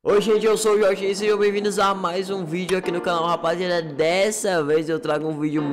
Oi gente, eu sou o Jorge e sejam bem-vindos a mais um vídeo aqui no canal, rapaziada. Dessa vez eu trago um vídeo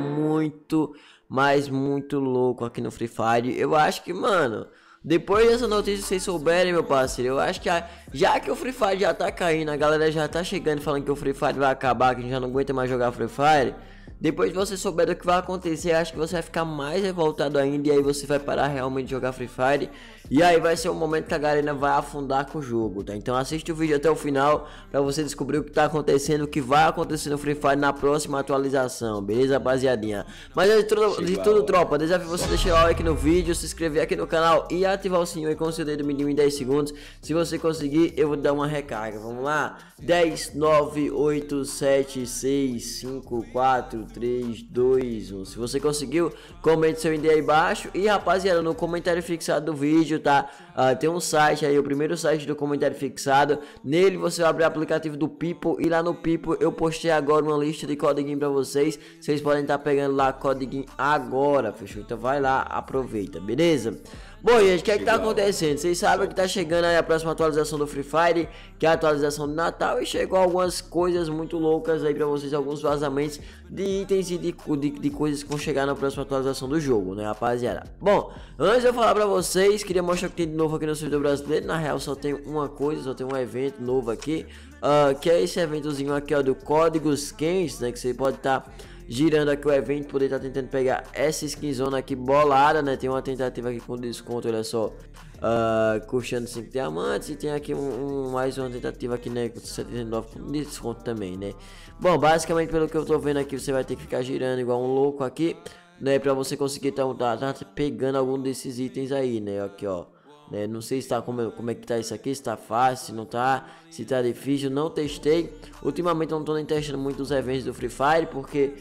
muito louco aqui no Free Fire. Eu acho que, mano, depois dessa notícia vocês souberem, meu parceiro, eu acho que já que o Free Fire já tá caindo, a galera já tá chegando falando que o Free Fire vai acabar, que a gente já não aguenta mais jogar Free Fire. Depois de você souber do que vai acontecer, acho que você vai ficar mais revoltado ainda. E aí você vai parar realmente de jogar Free Fire. E aí vai ser o momento que a galera vai afundar com o jogo, tá? Então assiste o vídeo até o final pra você descobrir o que tá acontecendo, o que vai acontecer no Free Fire na próxima atualização, beleza, rapaziadinha? Mas antes de tudo, tropa, desafio você deixar o like no vídeo, se inscrever aqui no canal e ativar o sininho aí com o seu dedo mínimo em 10 segundos. Se você conseguir, eu vou dar uma recarga. Vamos lá? 10, 9, 8, 7, 6, 5, 4, 3, 2, 1. Se você conseguiu, comente seu ID aí embaixo. E rapaziada, no comentário fixado do vídeo, tá? Tem um site aí, o primeiro site do comentário fixado. Nele você vai abrir o aplicativo do People. E lá no People eu postei agora uma lista de codiguinho pra vocês. Vocês podem estar pegando lá codiguinho agora, fechou? Então vai lá, aproveita, beleza? Bom, gente, o que é que tá acontecendo? Vocês sabem que tá chegando aí a próxima atualização do Free Fire, que é a atualização de Natal, e chegou algumas coisas muito loucas aí pra vocês, alguns vazamentos de itens e de coisas que vão chegar na próxima atualização do jogo, né, rapaziada? Bom, antes de eu falar pra vocês, queria mostrar o que tem de novo aqui no servidor brasileiro. Na real só tem uma coisa, só tem um evento novo aqui, que é esse eventozinho aqui, ó, do Códigos Quentes, né, que você pode estar girando aqui o evento, poder estar tentando pegar essa skinzona aqui bolada, né? Tem uma tentativa aqui com desconto, olha só, custando 5 diamantes. E tem aqui mais uma tentativa aqui, né, com 79 com desconto também, né? Bom, basicamente pelo que eu tô vendo aqui, você vai ter que ficar girando igual um louco aqui, né, pra você conseguir tá pegando algum desses itens aí, né? Aqui, ó. Não sei se tá como é que tá isso aqui, se tá fácil, se não tá, se tá difícil, não testei. Ultimamente eu não tô nem testando muito os eventos do Free Fire, porque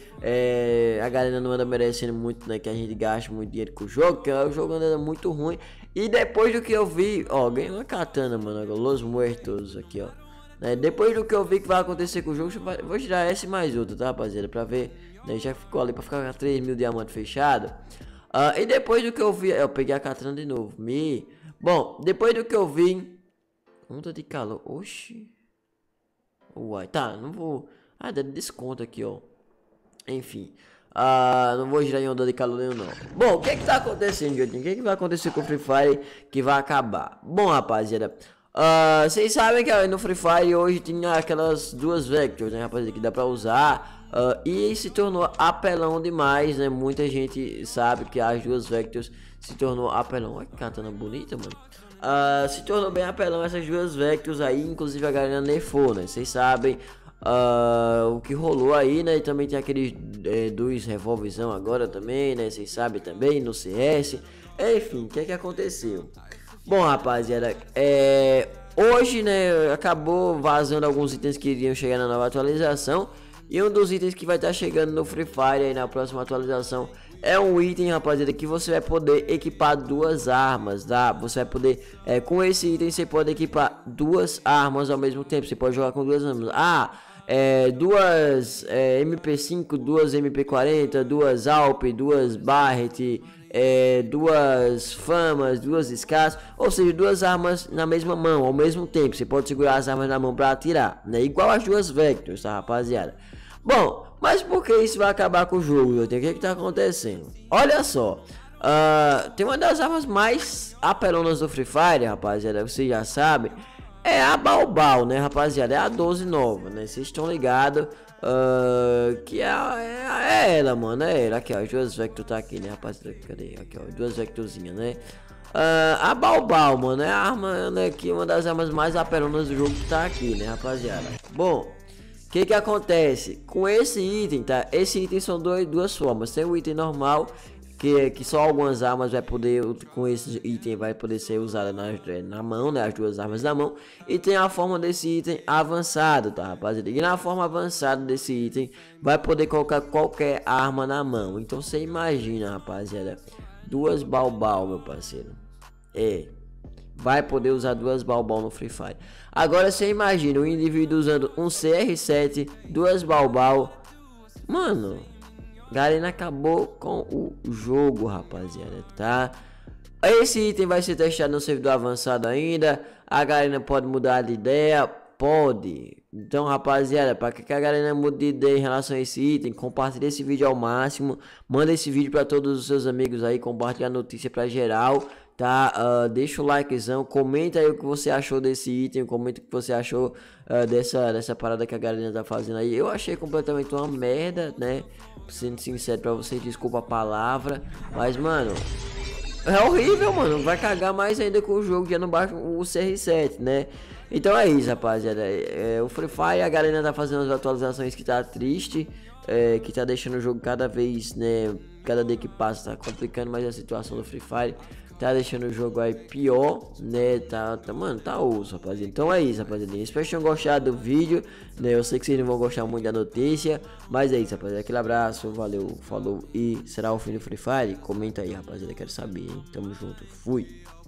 a galera não anda merecendo muito, né, que a gente gaste muito dinheiro com o jogo, que o jogo anda muito ruim. E depois do que eu vi, ó, ganhei uma katana, mano, Los Muertos aqui, ó. Depois do que eu vi que vai acontecer com o jogo, eu vou tirar essa e mais outra, tá, rapaziada, pra ver, né, já ficou ali pra ficar com 3.000 diamantes fechado. E depois do que eu vi, eu peguei a katana de novo, Bom, depois do que eu vi, onda de calor, oxi, uai, tá, não vou, dando desconto aqui, ó, enfim, não vou girar em onda de calor nenhum, não. Bom, o que tá acontecendo, Jodinho? O que vai acontecer com o Free Fire que vai acabar? Bom, rapaziada, vocês sabem que no Free Fire hoje tinha aquelas duas vectors, né, rapaziada, que dá pra usar. E se tornou apelão demais, né? Muita gente sabe que as duas vectors se tornou apelão. Olha que katana bonita, mano. Se tornou bem apelão essas duas vectors aí. Inclusive a galera nerfou, né? Vocês sabem o que rolou aí, né? E também tem aqueles dois revolvezão agora também, né? Vocês sabem também no CS. Enfim, o que é que aconteceu? Bom, rapaziada, hoje, né? Acabou vazando alguns itens que iriam chegar na nova atualização. E um dos itens que vai estar chegando no Free Fire aí na próxima atualização é um item, rapaziada, que você vai poder equipar duas armas, tá? Você vai poder, com esse item você pode equipar duas armas ao mesmo tempo. Você pode jogar com duas armas. Duas MP5, duas MP40, duas Alp, duas Barret, duas Famas, duas Scars, ou seja, duas armas na mesma mão ao mesmo tempo. Você pode segurar as armas na mão para atirar, né? Igual as duas Vectors, tá, rapaziada? Bom, mas por que isso vai acabar com o jogo? O que tá acontecendo? Olha só, tem uma das armas mais apelonas do Free Fire, rapaziada, vocês já sabem, é a Baobao, né, rapaziada? É a 12 nova, né? Vocês estão ligados que é ela, mano, é ela. Aqui, ó, as duas Vector tá aqui, né, rapaziada? Cadê? Aqui, ó, duas Vectorzinhas, né? A Baobao, mano, é a arma, né, que uma das armas mais apelonas do jogo que tá aqui, né, rapaziada? Bom, o que acontece com esse item, tá? Esse item são duas formas. Tem o item normal, que só algumas armas vai poder, com esse item vai poder ser usada na mão, né? As duas armas na mão. E tem a forma desse item avançado, tá, rapaziada? E na forma avançada desse item vai poder colocar qualquer arma na mão. Então você imagina, rapaziada, duas Baobao, meu parceiro. Vai poder usar duas Baobao no Free Fire. Agora você imagina um indivíduo usando um CR7, duas Baobao. Mano, galera, acabou com o jogo, rapaziada, tá? Esse item vai ser testado no servidor avançado ainda. A galera pode mudar de ideia. pode. Então, rapaziada, para que a galera mude de ideia em relação a esse item, compartilha esse vídeo ao máximo, manda esse vídeo para todos os seus amigos aí, compartilha a notícia para geral, tá? Deixa o likezão, comenta aí o que você achou desse item, comenta o que você achou dessa parada que a galera tá fazendo aí. Eu achei completamente uma merda, né? Sendo sincero pra vocês, desculpa a palavra, mas, mano, é horrível, mano. Vai cagar mais ainda com o jogo, já não baixa o CR7, né? Então é isso, rapaziada. O Free Fire, a galera tá fazendo as atualizações que tá triste, que tá deixando o jogo cada vez, né? Cada dia que passa tá complicando mais a situação do Free Fire. Tá deixando o jogo aí pior, né? Mano, tá osso, rapaziada. Então é isso, rapaziada. Espero que tenham gostado do vídeo, né? Eu sei que vocês não vão gostar muito da notícia, mas é isso, rapaziada. Aquele abraço, valeu, falou. E será o fim do Free Fire? Comenta aí, rapaziada. Quero saber, hein? Tamo junto, fui.